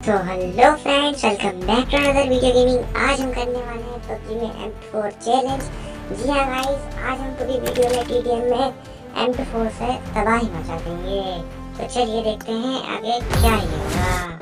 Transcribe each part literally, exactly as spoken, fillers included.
तो hello friends, welcome back to another video gaming. आज हम करने वाले हैं पबजी में एम टू फोर चैलेंज। जी हाँ गाइस, आज हम पूरी वीडियो में टीटीएम में एम टू फोर से तबाही मचा देंगे। तो चलिए देखते हैं आगे क्या ही होगा।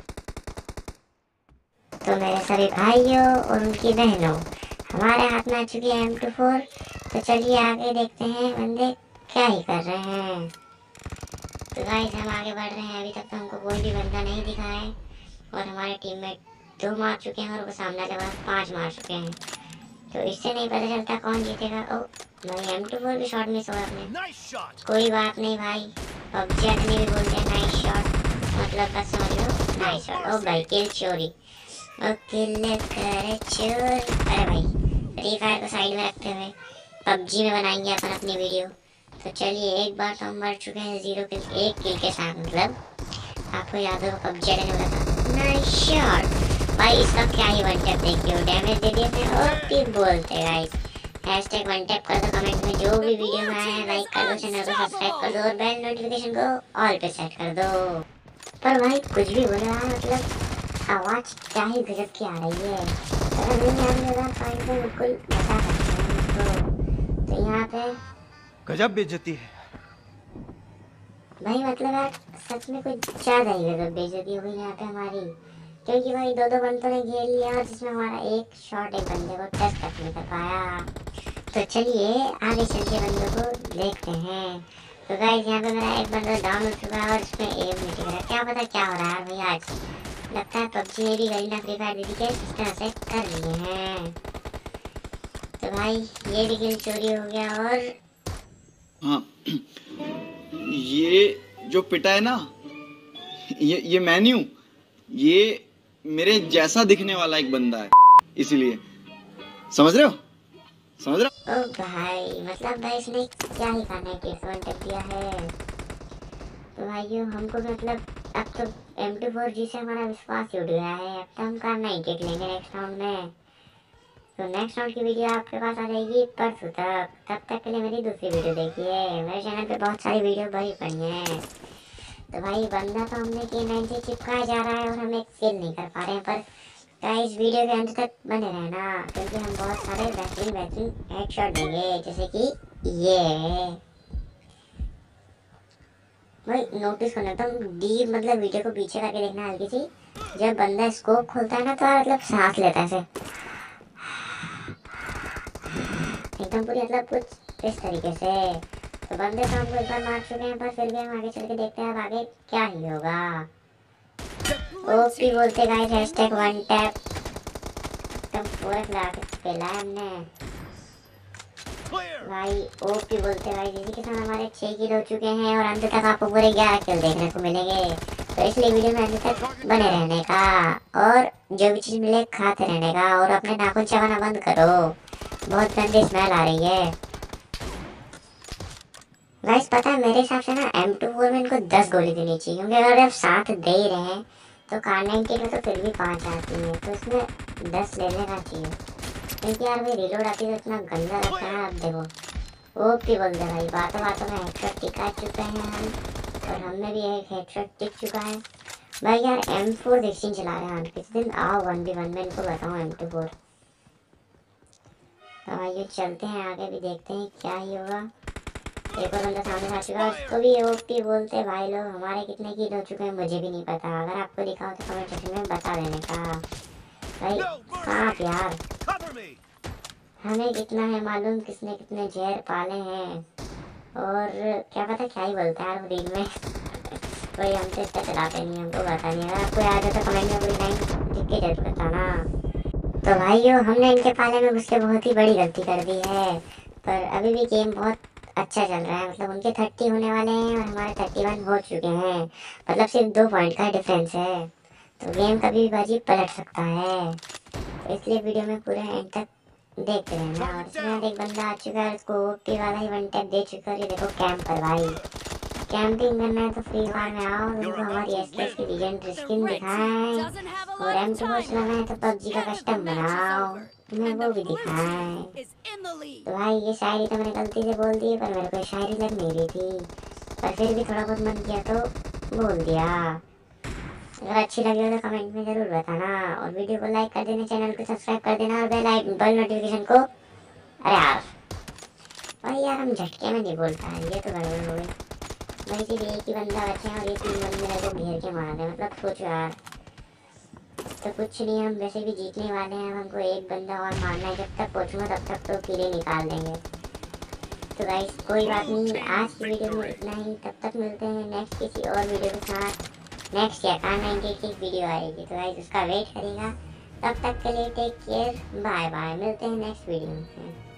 तो मेरे सभी भाइयों और उनकी बहनों, हमारे हाथ में आ चुकी है एम टू फोर। तो चलिए आगे देखते हैं बंदे क्या ही कर रहे हैं। तो गाइस हम आगे बढ़ रहे हैं। अभी तक तो हमको कोई भी बंदा नहीं दिखा है और हमारे टीम में दो मार चुके हैं और वो सामने वाले पास पाँच मार चुके हैं। तो इससे नहीं पता चलता कौन जीतेगा। ओ भाई एम टू फोर भी शॉट मिस हुआ अपने। कोई बात नहीं भाई, पबजी आदमी भी बोलते हैं नाइस शॉट, मतलब बस समझ लो नाइस शॉट। ओ भाई किल चोरी, ओ किल कर चोर। अरे भाई फ्री फायर को साइड में रखते हुए पबजी में बनाएंगे अपन अपनी वीडियो। तो चलिए, एक बार तो हम मर चुके हैं जीरो किल, एक किल के साथ। मतलब आपको याद होगा पबजी ने बोला था नाइस शॉट। भाई इसका क्या ही वन टैप देखिए, डैमेज दे दिए थे। और भी बोलते गाइस हैशटैग वन टैप कर दो कमेंट में। जो भी वीडियो में आया है लाइक कर दो, चैनल को सब्सक्राइब कर दो और बेल नोटिफिकेशन को ऑल पे सेट कर दो। पर भाई कुछ भी बोल रहा है, मतलब आवाज क्या ही गजब की आ रही है। अगर नहीं आने लगा पॉइंट में बिल्कुल बता सकते हैं। तो यहाँ पे गजब बेइज्जती है भाई, मतलब यार सच में कुछ ज्यादा ही गजब बेइज्जती हो गई यहाँ पे हमारी। क्योंकि भाई दो दो बंदों ने घेर लिया और जिसमें हमारा एक शॉट एक बंदे को टच तक नहीं कर पाया। तो चलिए आगे चल के बंदों को देखते हैं। तो गाइस यहाँ पे मेरा एक बंदा डाउन हो चुका है और इसमें एम नहीं दिख रहा। क्या पता क्या हो रहा है भाई। आज लगता है पबजी में भी गरीना फ्री फायर दीदी के इस तरह से कर लिए हैं। तो भाई ये भी किल चोरी हो गया। और हाँ, ये जो पिटा है ना, ये ये मेन्यू, ये मेरे जैसा दिखने वाला एक बंदा है, इसीलिए। समझ रहे हो समझ रहे हो ओ भाई, मतलब भाई इसने क्या ही खाना है दिया है। तो भाइयों हमको मतलब अब तो एम टू फोर जी से हमारा विश्वास उठ गया है। अब तो हम करना ही किट लेंगे नेक्स्ट राउंड में। तो नेक्स्ट राउंड की वीडियो आपके पास आ जाएगी परसों तक। तब तक के लिए मेरी दूसरी वीडियो देखिए। मेरे चैनल पे बहुत सारी वीडियो भरी पड़ी हैं। तो भाई बंदा तो हमने के नाइन से चिपकाया जा रहा है और हम एक किल नहीं कर पा रहे हैं। पर गाइस वीडियो के अंत तक बने रहना, क्योंकि हम बहुत सारे बेहतरीन बेहतरीन हेडशॉट देंगे, जैसे कि ये भाई नोटिस करना तुम डीप, मतलब वीडियो को पीछे करके देखना हल्की सी। जब बंदा स्कोप खोलता है ना तो मतलब सांस लेता है ऐसे एकदम पूरी, मतलब कुछ इस तरीके से। तो बंदे तो हमको एक बार मार चुके हैं, पर फिर भी हम आगे चल के देखते हैं अब आगे क्या ही होगा। ओपी बोलते गाइस हैशटैग वन टैप एकदम पूरा खिला के खेला है हमने भाई। ओपी बोलते भाई जिसी के साथ हमारे छह किल हो चुके हैं और अंत तक आपको पूरे ग्यारह किल देखने को मिलेंगे। तो इसलिए वीडियो में अंत तक बने रहने का और जो भी चीज मिले खाते रहने का। और अपने नाखून चबाना बंद करो, बहुत गंदी स्मेल आ रही है। गाइस पता है मेरे हिसाब से ना एम टू फोर में इनको दस गोली देनी चाहिए, क्योंकि अगर आप सात दे ही रहे हैं तो कार नाइनटी में तो फिर भी पाँच आती है, तो इसमें दस लेने का चाहिए। क्योंकि यार भाई रिलोड आती है तो इतना गंदा लगता है। आप देखो ओपी बोल दे भाई, बातों बातों में हेडशॉट टिका चुके हैं हम, और हमने भी एक हेडशॉट टिक चुका है भाई। यार एम फोर सिक्सटीन चला रहे हैं हम, किस दिन आओ वन बी वन में इनको बताऊँ एम टू फोर। तो भाई चलते हैं आगे भी देखते हैं क्या ही होगा। एक और बंदा सामने आ चुका है, उसको भी ओपी बोलते भाई लोग। हमारे कितने किल हो चुके हैं मुझे भी नहीं पता, अगर आपको दिखा हो तो कमेंट सेक्शन में बता देने का भाई। सांप यार, हमें कितना है मालूम, किसने कितने जहर पाले हैं और क्या पता क्या ही बोलता है यार रील में। कोई हमसे इतना चलाते नहीं, हमको पता नहीं। अगर आपको याद है तो कमेंट में पूरी लाइन लिख के जरूर बताना। तो भाइयों हमने इनके पाले में घुस के बहुत ही बड़ी गलती कर दी है, पर अभी भी गेम बहुत अच्छा चल रहा है। मतलब उनके थर्टी होने वाले हैं और हमारे थर्टी वन हो चुके हैं, मतलब सिर्फ दो पॉइंट का डिफरेंस है। तो गेम कभी भी बाजी पलट सकता है, तो इसलिए वीडियो में पूरे एंड तक देखते रहना। और इसमें एक बंदा आ चुका है, उसको ओपी वाला ही वन टैप दे चुका है। ये देखो कैंप पर भाई, कैंपिंग करना है तो फ्री फायर में आओ, उनको हमारी एसकेएस की लीजेंडरी स्किन दिखाएं। और एम टू फोर चलाना है तो पबजी का कस्टम बनाओ, मैं वो भी दिखाएं। तो भाई ये शायरी तो मैंने गलती से बोल दी, पर मेरे को शायरी लग नहीं रही थी, पर फिर भी थोड़ा बहुत मन किया तो बोल दिया। अगर अच्छी लगी हो तो कमेंट में जरूर बताना और वीडियो को लाइक कर देना, चैनल को सब्सक्राइब कर देना और बेल आइकन बेल नोटिफिकेशन को। अरे यार भाई यार हम झटके में नहीं बोल पाए, ये तो गड़बड़ हो गई भाई। सिर्फ एक ही बंदा बचे और ये तीन बंदे रह गए घेर के मार दे, मतलब सोचो यार। तो कुछ नहीं, हम वैसे भी जीतने वाले हैं, हमको एक बंदा और मारना है। जब तक पहुँचूँगा तब तक तो किले निकाल देंगे। तो गाइस कोई बात नहीं, आज की वीडियो में इतना ही। तब तक मिलते हैं नेक्स्ट किसी और वीडियो के साथ। नेक्स्ट या कार नाइनटी की वीडियो आएगी तो गाइस उसका वेट करेगा। तब तक के लिए टेक केयर, बाय बाय, मिलते हैं नेक्स्ट वीडियो में।